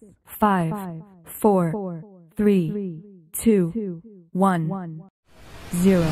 5, 4, 3, 2, 1, 0.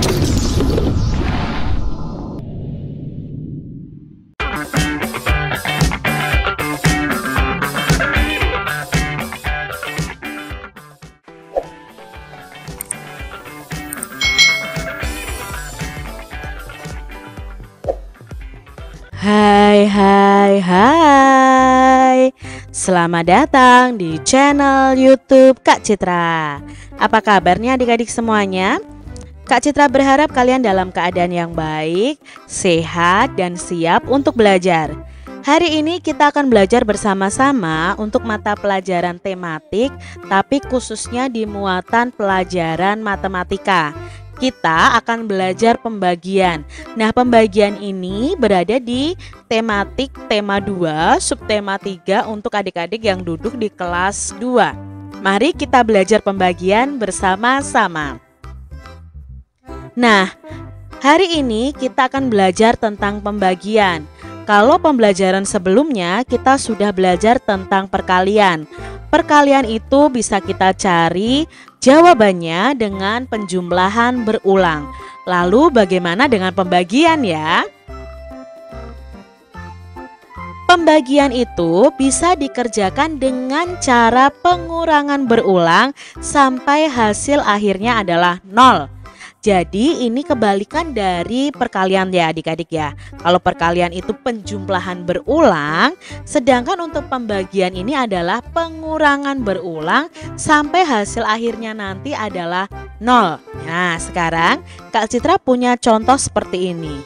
Hai. Selamat datang di channel YouTube Kak Citra. Apa kabarnya adik-adik semuanya? Kak Citra berharap kalian dalam keadaan yang baik, sehat, dan siap untuk belajar. Hari ini kita akan belajar bersama-sama untuk mata pelajaran tematik, tapi khususnya di muatan pelajaran matematika. Kita akan belajar pembagian. Nah, pembagian ini berada di tematik tema 2, subtema 3 untuk adik-adik yang duduk di kelas 2. Mari kita belajar pembagian bersama-sama. Nah, hari ini kita akan belajar tentang pembagian. Kalau pembelajaran sebelumnya kita sudah belajar tentang perkalian. Perkalian itu bisa kita cari jawabannya dengan penjumlahan berulang. Lalu bagaimana dengan pembagian ya? Pembagian itu bisa dikerjakan dengan cara pengurangan berulang sampai hasil akhirnya adalah 0. Jadi ini kebalikan dari perkalian ya adik-adik ya. Kalau perkalian itu penjumlahan berulang, sedangkan untuk pembagian ini adalah pengurangan berulang sampai hasil akhirnya nanti adalah 0. Nah, sekarang Kak Citra punya contoh seperti ini.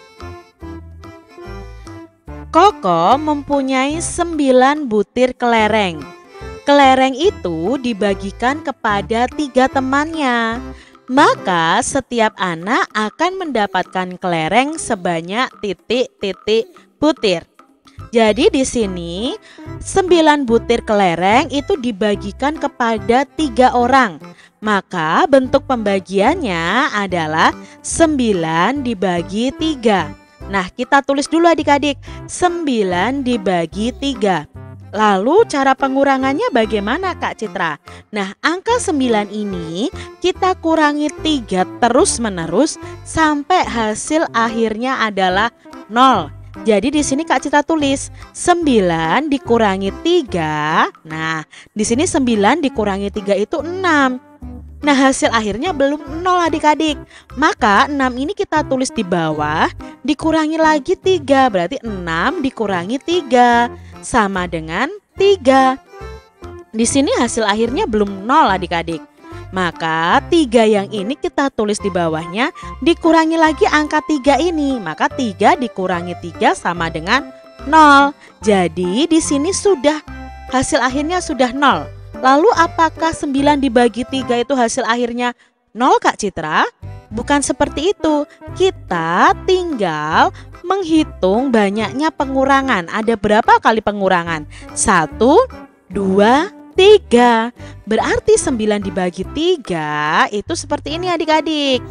Koko mempunyai 9 butir kelereng. Kelereng itu dibagikan kepada 3 temannya. Maka setiap anak akan mendapatkan kelereng sebanyak titik-titik butir. Jadi di sini 9 butir kelereng itu dibagikan kepada 3 orang. Maka bentuk pembagiannya adalah 9 dibagi 3. Nah, kita tulis dulu adik-adik, 9 dibagi 3. Lalu cara pengurangannya bagaimana Kak Citra? Nah, angka 9 ini kita kurangi 3 terus menerus sampai hasil akhirnya adalah 0. Jadi di sini Kak Citra tulis 9 dikurangi 3. Nah, di sini 9 dikurangi 3 itu 6. Nah, hasil akhirnya belum 0 adik-adik. Maka 6 ini kita tulis di bawah, dikurangi lagi 3. Berarti 6 dikurangi 3 sama dengan 3. Di sini hasil akhirnya belum 0 adik-adik. Maka 3 yang ini kita tulis di bawahnya, dikurangi lagi angka 3 ini. Maka 3 dikurangi 3 sama dengan 0. Jadi di sini sudah hasil akhirnya sudah 0. Lalu apakah 9 dibagi 3 itu hasil akhirnya 0 Kak Citra? Bukan seperti itu. Kita tinggal menghitung banyaknya pengurangan. Ada berapa kali pengurangan? 1, 2, 3. Berarti 9 dibagi 3 itu seperti ini adik-adik.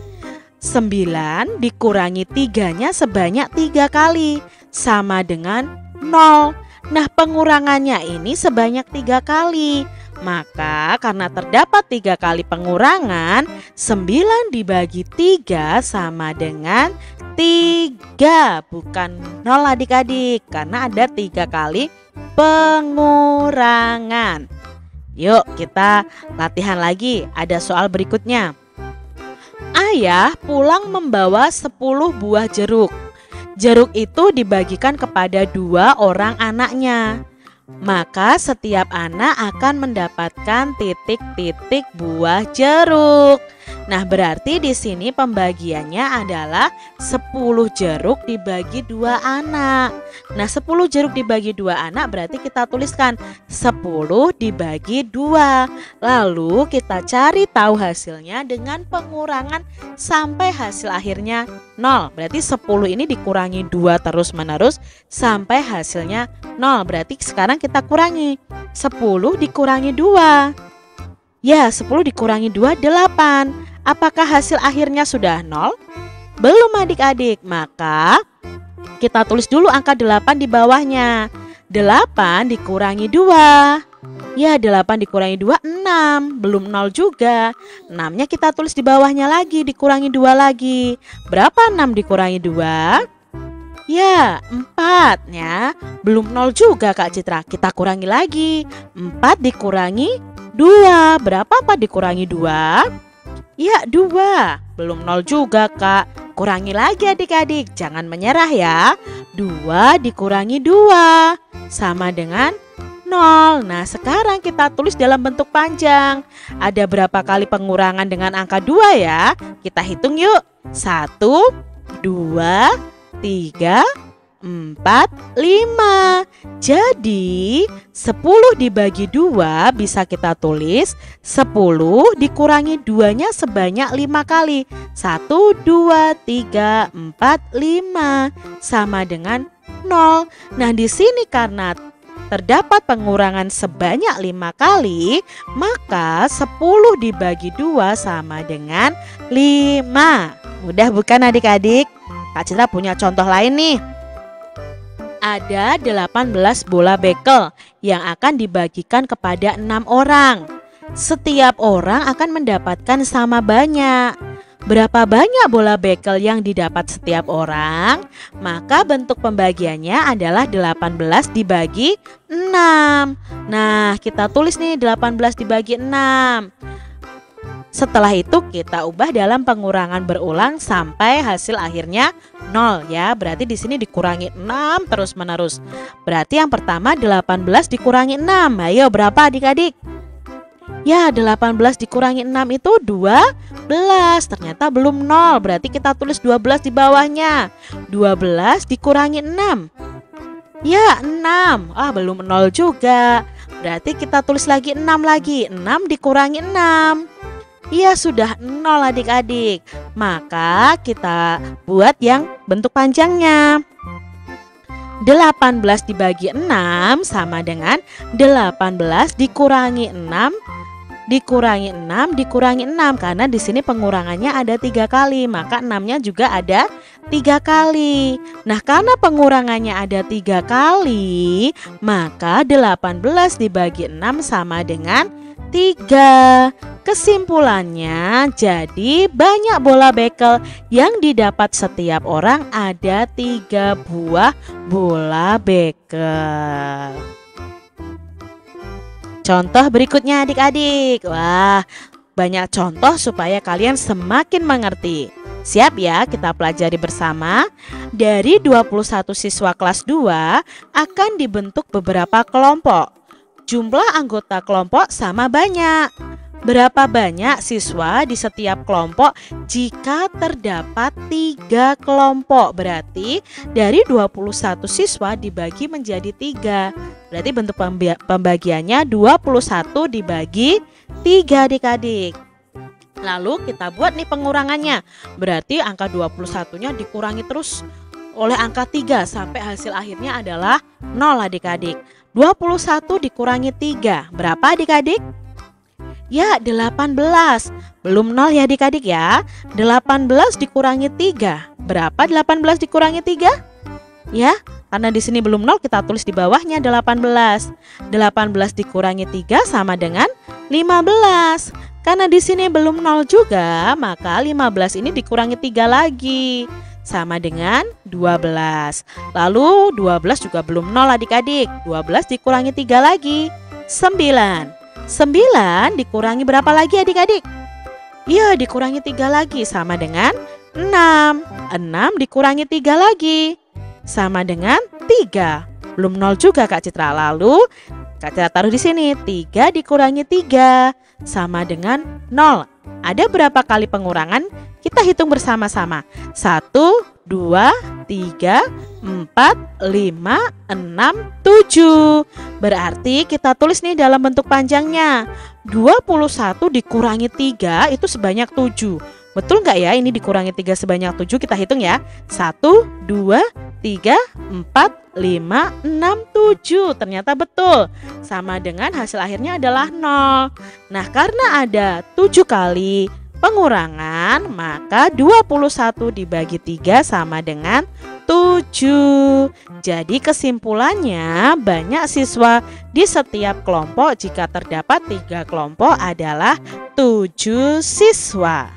9 dikurangi 3-nya sebanyak 3 kali. Sama dengan 0. Nah, pengurangannya ini sebanyak 3 kali. Maka karena terdapat 3 kali pengurangan, 9 dibagi 3 sama dengan 3. Bukan 0 adik-adik, karena ada 3 kali pengurangan. Yuk kita latihan lagi, ada soal berikutnya. Ayah pulang membawa 10 buah jeruk. Jeruk itu dibagikan kepada 2 orang anaknya. Maka setiap anak akan mendapatkan titik-titik buah jeruk. Nah, berarti di sini pembagiannya adalah 10 jeruk dibagi 2 anak. Nah, 10 jeruk dibagi 2 anak berarti kita tuliskan 10 dibagi 2. Lalu kita cari tahu hasilnya dengan pengurangan sampai hasil akhirnya 0. Berarti 10 ini dikurangi 2 terus menerus sampai hasilnya 0. Berarti sekarang kita kurangi 10 dikurangi 2. Ya, 10 dikurangi 2, 8. Apakah hasil akhirnya sudah 0? Belum adik-adik. Maka kita tulis dulu angka 8 di bawahnya. 8 dikurangi 2. Ya, 8 dikurangi 2, 6. Belum 0 juga. 6-nya kita tulis di bawahnya lagi, dikurangi 2 lagi. Berapa 6 dikurangi 2? Ya, 4 ya. Belum 0 juga Kak Citra. Kita kurangi lagi. 4 dikurangi 2. Berapa 4 dikurangi 2? Ya, 2. Belum 0 juga Kak. Kurangi lagi adik-adik. Jangan menyerah ya. 2 dikurangi 2 sama dengan 0. Nah, sekarang kita tulis dalam bentuk panjang. Ada berapa kali pengurangan dengan angka 2 ya? Kita hitung yuk. 1, 2, 3, 4, 5. Jadi 10 dibagi 2 bisa kita tulis 10 dikurangi 2-nya sebanyak 5 kali. 1, 2, 3, 4, 5 sama dengan 0. Nah, di sini karena terdapat pengurangan sebanyak 5 kali, maka 10 dibagi 2 sama dengan 5. Mudah bukan adik-adik? Kak Citra punya contoh lain nih. Ada 18 bola bekel yang akan dibagikan kepada 6 orang. Setiap orang akan mendapatkan sama banyak. Berapa banyak bola bekel yang didapat setiap orang? Maka bentuk pembagiannya adalah 18 dibagi 6. Nah, kita tulis nih 18 dibagi 6. Setelah itu kita ubah dalam pengurangan berulang sampai hasil akhirnya 0 ya. Berarti di sini dikurangi 6 terus-menerus. Berarti yang pertama 18 dikurangi 6. Ayo berapa adik-adik? Ya, 18 dikurangi 6 itu 12. Ternyata belum 0. Berarti kita tulis 12 di bawahnya. 12 dikurangi 6. Ya, 6. Belum 0 juga. Berarti kita tulis lagi 6 lagi. 6 dikurangi 6. Iya, sudah 0 adik-adik. Maka kita buat yang bentuk panjangnya. 18 dibagi 6 sama dengan 18 dikurangi 6 dikurangi 6 dikurangi 6. Karena di sini pengurangannya ada 3 kali, maka 6-nya juga ada 3 kali. Nah, karena pengurangannya ada 3 kali, maka 18 dibagi 6 sama dengan 3. Kesimpulannya, jadi banyak bola bekel yang didapat setiap orang ada 3 buah bola bekel. Contoh berikutnya adik-adik. Wah, banyak contoh supaya kalian semakin mengerti. Siap ya, kita pelajari bersama. Dari 21 siswa kelas 2 akan dibentuk beberapa kelompok. Jumlah anggota kelompok sama banyak. Berapa banyak siswa di setiap kelompok jika terdapat 3 kelompok? Berarti dari 21 siswa dibagi menjadi 3. Berarti bentuk pembagiannya 21 dibagi 3 adik-adik. Lalu kita buat nih pengurangannya. Berarti angka 21-nya dikurangi terus oleh angka 3 sampai hasil akhirnya adalah 0 adik-adik. 21 dikurangi 3. Berapa adik-adik? Ya, 18. Belum 0 ya adik-adik ya. 18 dikurangi 3. Berapa 18 dikurangi 3? Ya, karena di sini belum 0 kita tulis di bawahnya 18. 18 dikurangi 3 sama dengan 15. Karena di sini belum 0 juga, maka 15 ini dikurangi 3 lagi. Sama dengan 12. Lalu 12 juga belum 0 adik-adik. 12 dikurangi 3 lagi. 9. 9 dikurangi berapa lagi adik-adik? Ya, dikurangi 3 lagi sama dengan 6. 6 dikurangi 3 lagi sama dengan 3. Belum 0 juga Kak Citra. Lalu Kak Citra taruh di sini. 3 dikurangi 3 sama dengan 0. Ada berapa kali pengurangan? Kita hitung bersama-sama. 1, 2, 3, 4, 5, 6, 7. Berarti kita tulis nih dalam bentuk panjangnya. 21 dikurangi 3 itu sebanyak 7. Betul nggak ya ini dikurangi 3 sebanyak 7? Kita hitung ya. 1, 2, 3, 4, 5, 6, 7. Ternyata betul. Sama dengan hasil akhirnya adalah 0. Nah, karena ada 7 kali pengurangan, maka 21 dibagi 3 sama dengan 7. Jadi kesimpulannya banyak siswa di setiap kelompok jika terdapat 3 kelompok adalah 7 siswa.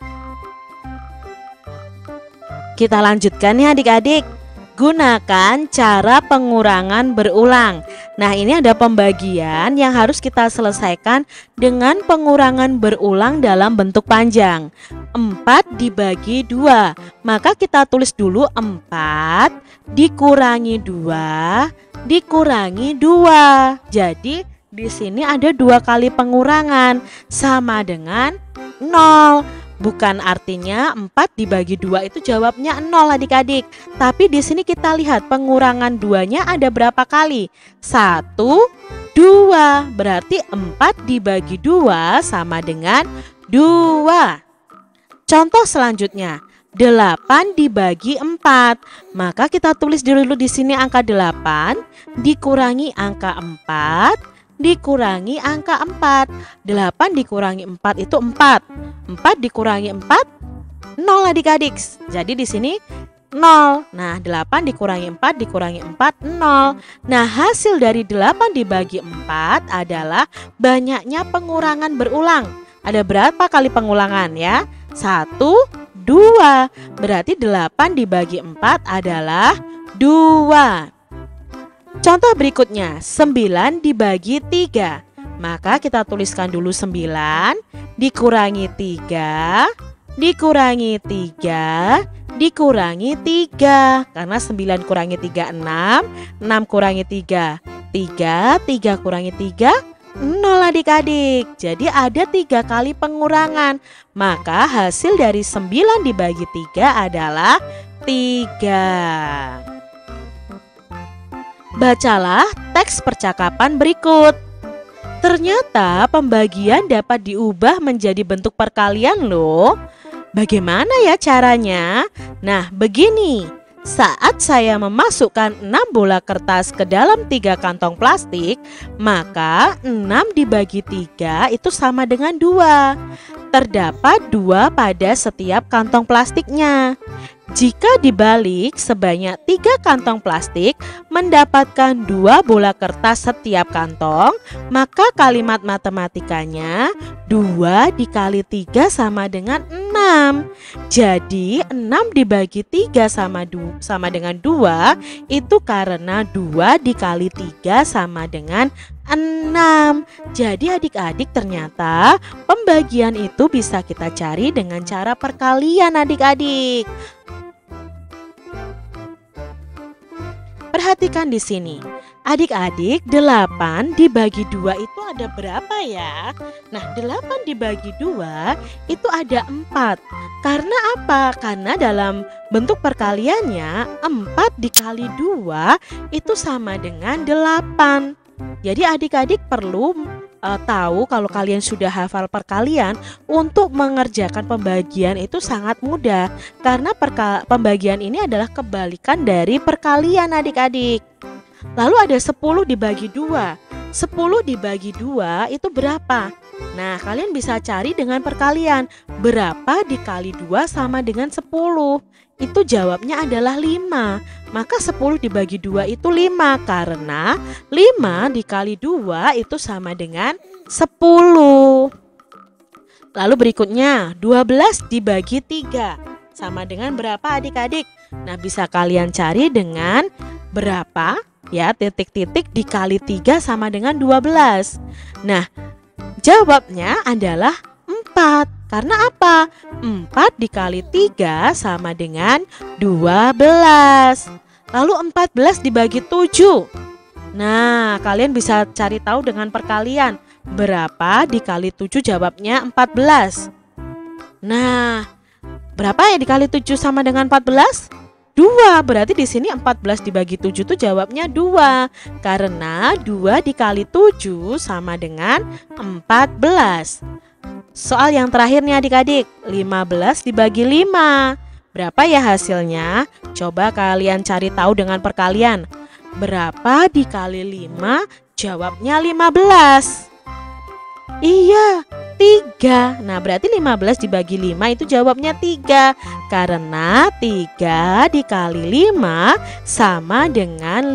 Kita lanjutkan ya adik-adik. Gunakan cara pengurangan berulang. Nah, ini ada pembagian yang harus kita selesaikan dengan pengurangan berulang dalam bentuk panjang. 4 dibagi 2. Maka kita tulis dulu 4 dikurangi 2 dikurangi 2. Jadi di sini ada 2 kali pengurangan sama dengan 0. Bukan artinya 4 dibagi 2 itu jawabnya 0 adik-adik. Tapi di sini kita lihat pengurangan 2-nya ada berapa kali? 1, 2. Berarti 4 dibagi 2 sama dengan 2. Contoh selanjutnya, 8 dibagi 4. Maka kita tulis dulu di sini angka 8 dikurangi angka 4 dikurangi angka 4. 8 dikurangi 4 itu 4. 4 dikurangi 4 0 adik-adik. Jadi di sini 0. Nah, 8 dikurangi 4 dikurangi 4 0. Nah, hasil dari 8 dibagi 4 adalah banyaknya pengurangan berulang. Ada berapa kali pengulangan ya? 1, 2. Berarti 8 dibagi 4 adalah 2. Contoh berikutnya, 9 dibagi 3. Maka kita tuliskan dulu 9 dikurangi 3 dikurangi 3 dikurangi 3. Karena 9 kurangi 3 6, 6 kurangi 3 3, 3 kurangi 3 0 adik-adik. Jadi ada 3 kali pengurangan. Maka hasil dari 9 dibagi 3 adalah 3. Bacalah teks percakapan berikut. Ternyata pembagian dapat diubah menjadi bentuk perkalian loh. Bagaimana ya caranya? Nah, begini. Saat saya memasukkan 6 bola kertas ke dalam 3 kantong plastik, maka 6 dibagi 3 itu sama dengan 2. Terdapat 2 pada setiap kantong plastiknya. Jika dibalik, sebanyak 3 kantong plastik mendapatkan 2 bola kertas setiap kantong, maka kalimat matematikanya 2 dikali 3 sama dengan 6. Jadi 6 dibagi 3 sama dengan 2 itu karena 2 dikali 3 sama dengan 6. Jadi adik-adik ternyata pembagian itu bisa kita cari dengan cara perkalian adik-adik. Perhatikan di sini. Adik-adik, 8 dibagi 2 itu ada berapa ya? Nah, 8 dibagi 2 itu ada 4. Karena apa? Karena dalam bentuk perkaliannya 4 dikali 2 itu sama dengan 8. Jadi adik-adik perlu tahu kalau kalian sudah hafal perkalian, untuk mengerjakan pembagian itu sangat mudah. Karena pembagian ini adalah kebalikan dari perkalian adik-adik. Lalu ada 10 dibagi 2. 10 dibagi 2 itu berapa? Nah, kalian bisa cari dengan perkalian. Berapa dikali 2 sama dengan 10? Itu jawabnya adalah 5. Maka 10 dibagi 2 itu 5. Karena 5 dikali 2 itu sama dengan 10. Lalu berikutnya 12 dibagi 3. Sama dengan berapa adik-adik? Nah, bisa kalian cari dengan berapa? Ya, titik-titik dikali 3 sama dengan 12. Nah, jawabnya adalah 4. Karena apa? 4 dikali 3 sama dengan 12. Lalu 14 dibagi 7. Nah, kalian bisa cari tahu dengan perkalian. Berapa dikali 7? Jawabnya 14. Nah, berapa ya dikali 7 sama dengan 14? 2. Berarti di sini 14 dibagi 7 itu jawabnya 2. Karena 2 dikali 7 sama dengan 14. Soal yang terakhir nih adik-adik, 15 dibagi 5. Berapa ya hasilnya? Coba kalian cari tahu dengan perkalian. Berapa dikali 5? Jawabnya 15. Iya, 3. Nah, berarti 15 dibagi 5 itu jawabnya 3. Karena 3 dikali 5 sama dengan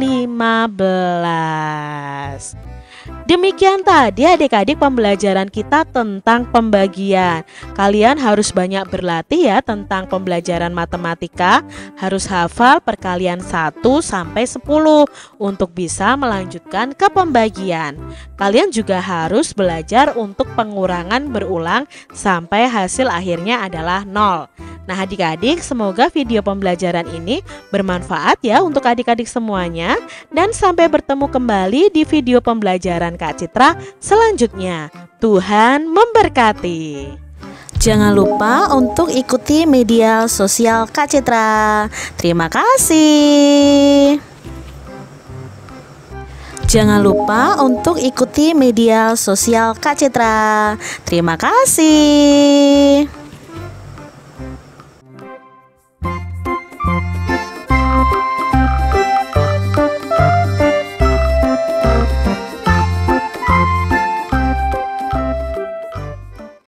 15. Demikian tadi adik-adik pembelajaran kita tentang pembagian. Kalian harus banyak berlatih ya tentang pembelajaran matematika. Harus hafal perkalian 1 sampai 10 untuk bisa melanjutkan ke pembagian. Kalian juga harus belajar untuk pengurangan berulang sampai hasil akhirnya adalah 0. Nah adik-adik, semoga video pembelajaran ini bermanfaat ya untuk adik-adik semuanya. Dan sampai bertemu kembali di video pembelajaran Kak Citra selanjutnya. Tuhan memberkati. Jangan lupa untuk ikuti media sosial Kak Citra. Terima kasih. Jangan lupa untuk ikuti media sosial Kak Citra. Terima kasih.